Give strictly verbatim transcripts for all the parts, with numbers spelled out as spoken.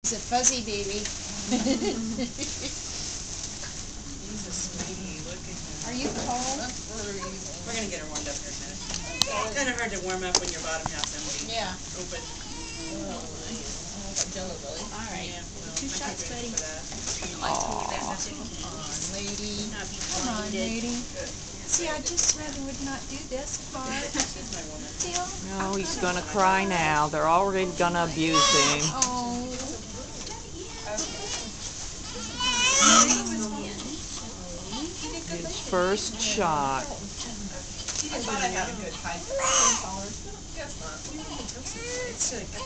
It's a fuzzy baby. He's a sweetie. Look at him. Are you cold? We're going to get her warmed up here in a minute. It's kind of hard to warm up when your bottom half's empty. Yeah. Open. Oh, Jello belly. All right. Yeah, well, Two I shots, can't buddy. for that. Come on, lady. Come on, lady. See, I just rather would not do this part. She's my woman. Deal. No, he's gonna cry now. They're already gonna abuse him. Oh. His first shot. I thought I had a good height. Guess not. It's sick. You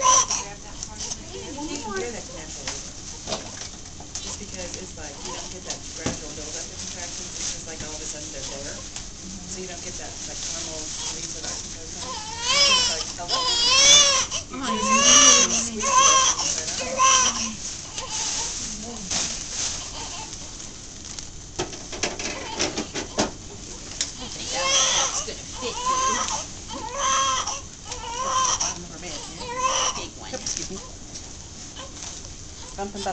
can hear that naturally. Just because it's like you don't get that gradual buildup of contractions. It's just like all of a sudden they're there. So you don't get that like normal release of oxytocin. It's just like, hello. You just squeeze it inside out. That's gonna fit you. Bottom of her bed, yeah. Big one. Oops, excuse me. Bump and butt.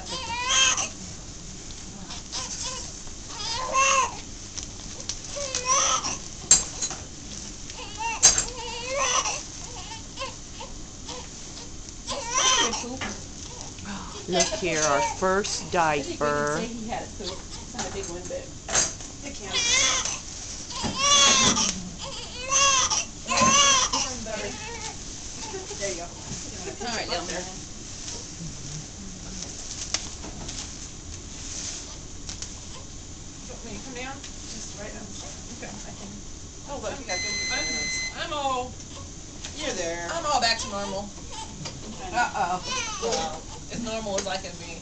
Look here, our first diaper. He had a poop. It's not a big one, but it counts. There you go. All right, down there. Want me to come down? Just right down. Okay, I think. Oh, look, you got good. I'm all, You're there. I'm all back to normal. Uh-oh. Well, as normal as I can be.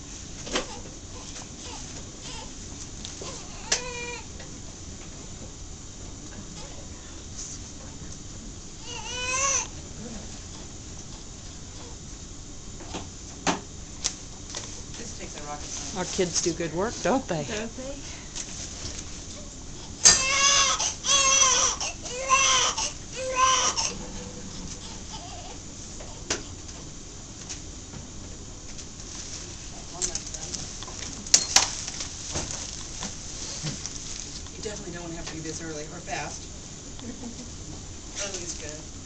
This takes a rocket science. Our kids do good work, don't they? Don't they? You definitely don't want to have to be this early or fast. Early is good.